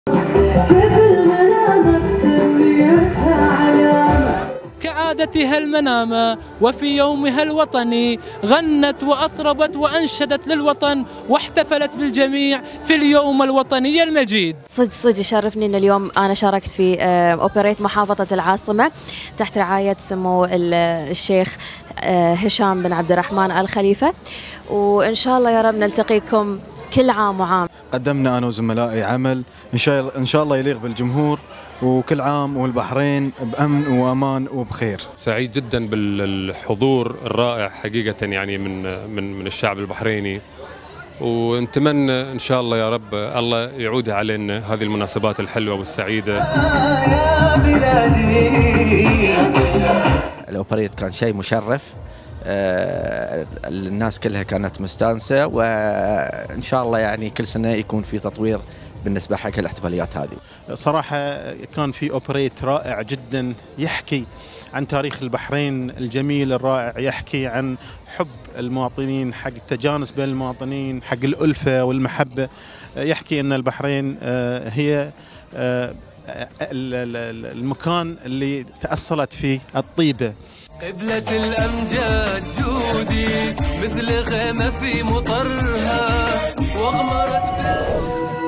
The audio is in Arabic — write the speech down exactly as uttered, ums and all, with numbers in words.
كعادتها المنامة وفي يومها الوطني غنت وأطربت وأنشدت للوطن واحتفلت بالجميع في اليوم الوطني المجيد. صدق صدق يشرفني أن اليوم أنا شاركت في أوبريت محافظة العاصمة تحت رعاية سمو الشيخ هشام بن عبد الرحمن آل خليفة، وإن شاء الله يا رب نلتقيكم كل عام وعام. قدمنا أنا وزملائي عمل إن شاء إن شاء الله يليق بالجمهور، وكل عام والبحرين بأمن وأمان وبخير. سعيد جدا بالحضور الرائع حقيقة يعني من من من الشعب البحريني، ونتمنى إن شاء الله يا رب الله يعود علينا هذه المناسبات الحلوة والسعيدة. الأوبريت كان شيء مشرف، الناس كلها كانت مستانسة، وإن شاء الله يعني كل سنة يكون في تطوير بالنسبة حق الاحتفاليات هذه. صراحة كان في أوبريت رائع جدا يحكي عن تاريخ البحرين الجميل الرائع، يحكي عن حب المواطنين، حق التجانس بين المواطنين، حق الألفة والمحبة، يحكي أن البحرين هي المكان اللي تأصلت فيه الطيبة. قبلة الأمجاد جودي مثل غيمة في مطرها واغمرت